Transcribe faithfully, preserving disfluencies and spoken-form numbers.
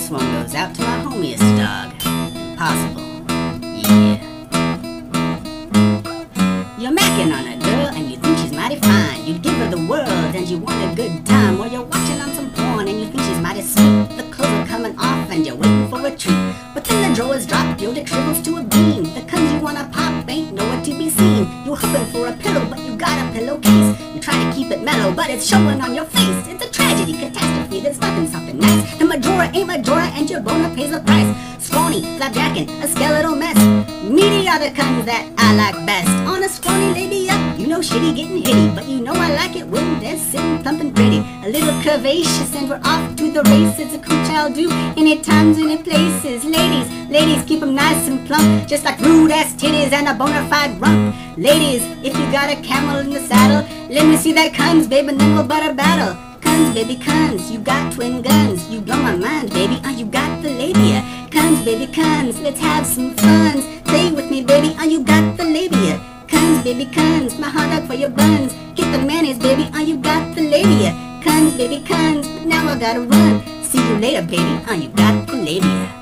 This one goes out to my homiest dog. Impossible. Yeah. You're mackin on a girl and you think she's mighty fine. You'd give her the world and you want a good time. Or you're watching on some porn and you think she's mighty sweet. The clothes are coming off and you're waiting for a treat. But then the drawers drop, your dick shrivels to a beam. The Cunz you wanna pop ain't nowhere to be seen. You're hoping for a pillow but you got a pillowcase. You try to keep it mellow but it's showing on your face. It's a tragedy, catastrophe, there's nothing something nice. The majora ain't majora and your boner pays the price. Scrawny, flapjacking, a skeletal mess. Meaty are the Cunz that I like best. On a scrawny labia, you know shitty getting hitty. But you know I like it when they're sittin', plump and pretty. A little curvacious and we're off to the races. A cool child do any times, any places. Ladies, ladies keep them nice and plump, just like rude ass titties and a bona fide rump. Ladies, if you got a camel in the saddle, let me see that Cunz, baby, and then we'll butter battle. Cunz, baby, Cunz, you got twin guns. You blow my mind, baby, oh, you got the labia. Cunz, baby, Cunz, let's have some fun. Play with me, baby, oh, you got the labia. Cunz, baby, Cunz, my hot dog for your buns. Get the mayonnaise, baby, oh, you got the labia. Cunz, baby, Cunz, but now I gotta run. See you later, baby, oh, you got the labia.